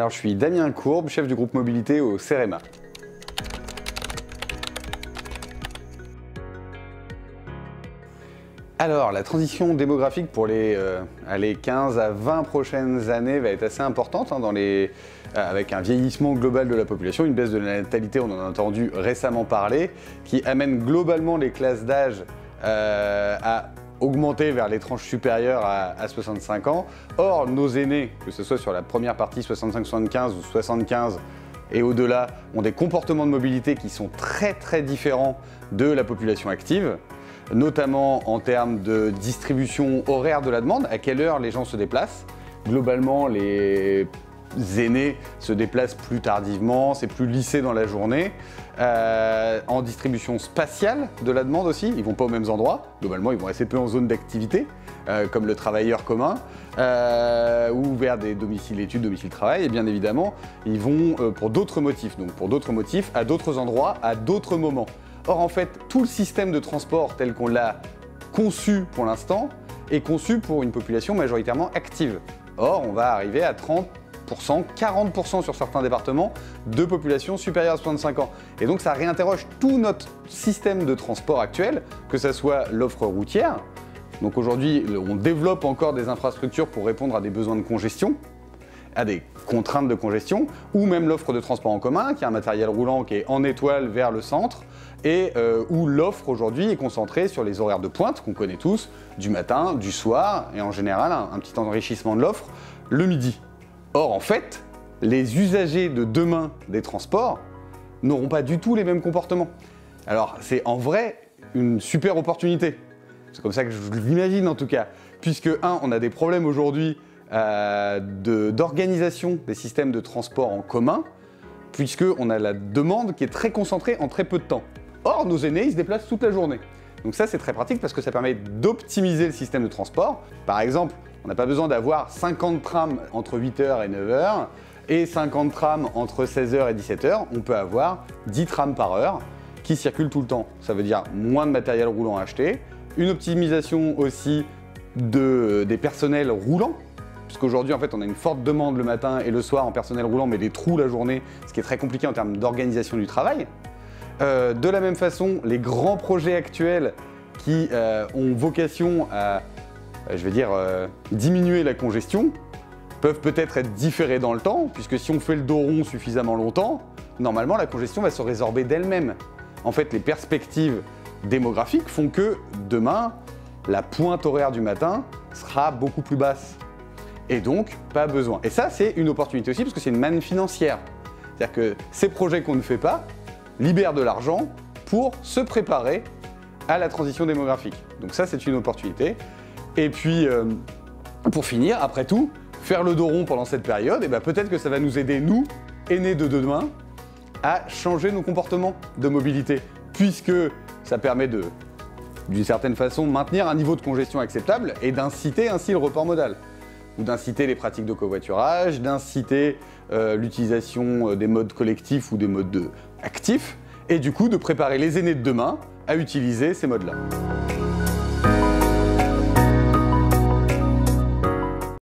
Alors je suis Damien Courbe, chef du groupe mobilité au CEREMA. Alors la transition démographique pour les 15 à 20 prochaines années va être assez importante avec un vieillissement global de la population, une baisse de la natalité, on en a entendu récemment parler, qui amène globalement les classes d'âge à augmenter vers les tranches supérieures à 65 ans. Or, nos aînés, que ce soit sur la première partie 65-75 ou 75 et au-delà, ont des comportements de mobilité qui sont très différents de la population active, notamment en termes de distribution horaire de la demande, à quelle heure les gens se déplacent. Globalement, les aînés se déplacent plus tardivement, c'est plus lissé dans la journée. En distribution spatiale de la demande aussi, ils ne vont pas aux mêmes endroits. Globalement, ils vont assez peu en zone d'activité, comme le travailleur commun, ou vers des domiciles études, domiciles travail. Et bien évidemment, ils vont pour d'autres motifs, donc pour d'autres motifs, à d'autres endroits, à d'autres moments. Or, en fait, tout le système de transport tel qu'on l'a conçu pour l'instant est conçu pour une population majoritairement active. Or, on va arriver à 30%, 40% sur certains départements de population supérieure à 65 ans. Et donc ça réinterroge tout notre système de transport actuel, que ce soit l'offre routière. Donc aujourd'hui, on développe encore des infrastructures pour répondre à des besoins de congestion, à des contraintes de congestion, ou même l'offre de transport en commun, qui est un matériel roulant qui est en étoile vers le centre, et où l'offre aujourd'hui est concentrée sur les horaires de pointe, qu'on connaît tous, du matin, du soir, et en général un petit enrichissement de l'offre le midi. Or, en fait, les usagers de demain des transports n'auront pas du tout les mêmes comportements. Alors, c'est en vrai une super opportunité. C'est comme ça que je l'imagine en tout cas. Puisque, on a des problèmes aujourd'hui d'organisation des systèmes de transport en commun, puisqu'on a la demande qui est très concentrée en très peu de temps. Or, nos aînés, ils se déplacent toute la journée. Donc ça, c'est très pratique parce que ça permet d'optimiser le système de transport. Par exemple, on n'a pas besoin d'avoir 50 trams entre 8h et 9h et 50 trams entre 16h et 17h. On peut avoir 10 trams par heure qui circulent tout le temps. Ça veut dire moins de matériel roulant acheté, une optimisation aussi des personnels roulants, puisqu'aujourd'hui en fait on a une forte demande le matin et le soir en personnel roulant, mais des trous la journée, ce qui est très compliqué en termes d'organisation du travail. De la même façon, les grands projets actuels qui ont vocation à diminuer la congestion, peuvent peut-être être différés dans le temps, puisque si on fait le dos rond suffisamment longtemps, normalement la congestion va se résorber d'elle-même. En fait, les perspectives démographiques font que demain, la pointe horaire du matin sera beaucoup plus basse. Et donc, pas besoin. Et ça, c'est une opportunité aussi, parce que c'est une manne financière. C'est-à-dire que ces projets qu'on ne fait pas libèrent de l'argent pour se préparer à la transition démographique. Donc ça, c'est une opportunité. Et puis, pour finir, après tout, faire le dos rond pendant cette période, et peut-être que ça va nous aider, nous, aînés de demain, à changer nos comportements de mobilité, puisque ça permet d'une certaine façon, maintenir un niveau de congestion acceptable et d'inciter ainsi le report modal, ou d'inciter les pratiques de covoiturage, d'inciter l'utilisation des modes collectifs ou des modes actifs, et du coup de préparer les aînés de demain à utiliser ces modes-là.